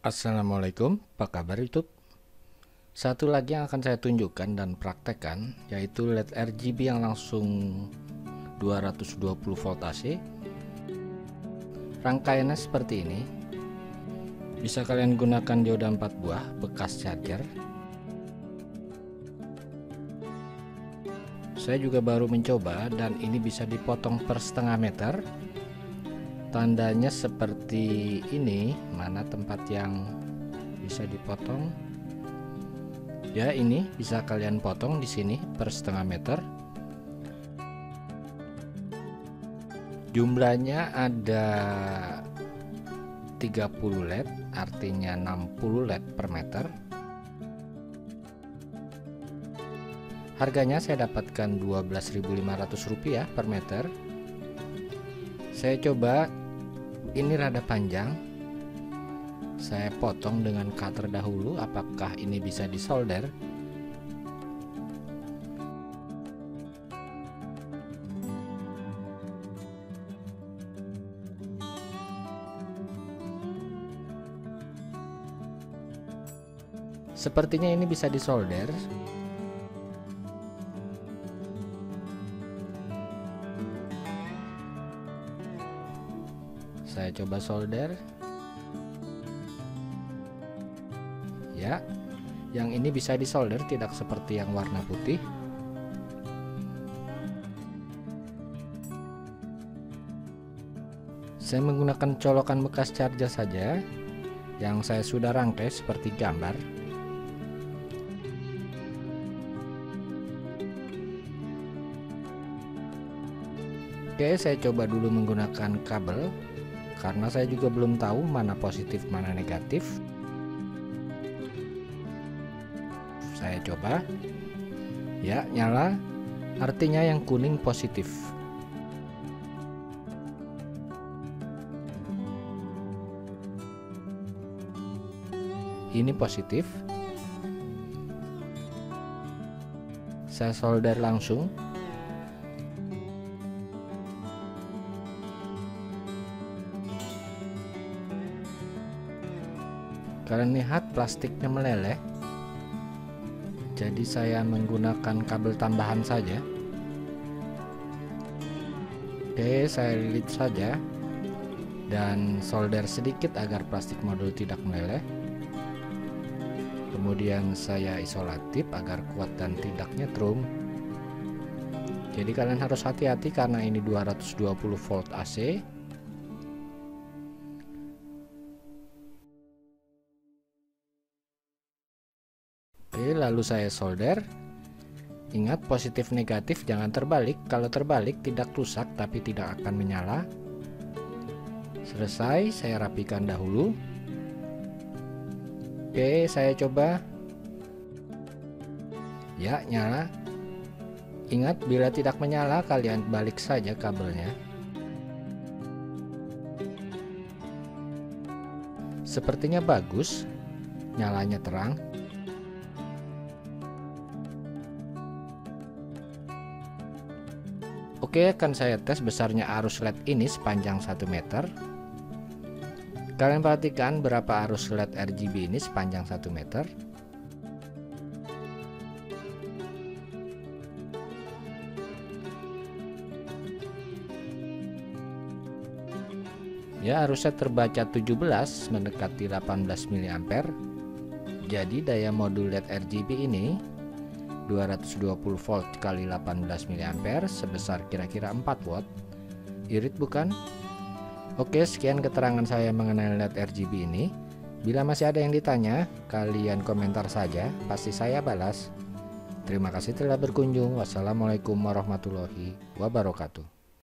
Assalamualaikum, apa kabar YouTube? Satu lagi yang akan saya tunjukkan dan praktekkan yaitu LED RGB yang langsung 220 volt AC. Rangkaiannya seperti ini. Bisa kalian gunakan dioda 4 buah bekas charger. Saya juga baru mencoba dan ini bisa dipotong per setengah meter. Tandanya seperti ini. Mana tempat yang bisa dipotong? Ya, ini bisa kalian potong di sini per setengah meter. Jumlahnya ada 30 LED, artinya 60 LED per meter. Harganya saya dapatkan Rp12.500 per meter. Saya coba, ini rada panjang. Saya potong dengan cutter dahulu, apakah ini bisa disolder. Sepertinya ini bisa disolder. Saya coba solder. Ya, yang ini bisa disolder, tidak seperti yang warna putih. Saya menggunakan colokan bekas charger saja yang saya sudah rangkai seperti gambar. Oke, saya coba dulu menggunakan kabel karena saya juga belum tahu mana positif mana negatif. Saya coba, ya, nyala, artinya yang kuning positif. Ini positif. Saya solder langsung. Kalian lihat plastiknya meleleh, jadi saya menggunakan kabel tambahan saja. Oke, saya lilit saja dan solder sedikit agar plastik modul tidak meleleh. Kemudian saya isolatif agar kuat dan tidak nyetrum. Jadi kalian harus hati-hati karena ini 220 volt AC. Oke, lalu saya solder. Ingat, positif negatif jangan terbalik. Kalau terbalik tidak rusak tapi tidak akan menyala. Selesai, saya rapikan dahulu. Oke, saya coba. Ya, nyala. Ingat, bila tidak menyala kalian balik saja kabelnya. Sepertinya bagus. Nyalanya terang. Oke, akan saya tes besarnya arus LED ini sepanjang 1 meter. Kalian perhatikan berapa arus LED RGB ini sepanjang 1 meter. Ya, arusnya terbaca 17 mendekati 18 mA. Jadi daya modul LED RGB ini 220 volt kali 18 mA sebesar kira-kira 4 watt. Irit bukan? Oke, sekian keterangan saya mengenai LED RGB ini. Bila masih ada yang ditanya, kalian komentar saja, pasti saya balas. Terima kasih telah berkunjung. Wassalamualaikum warahmatullahi wabarakatuh.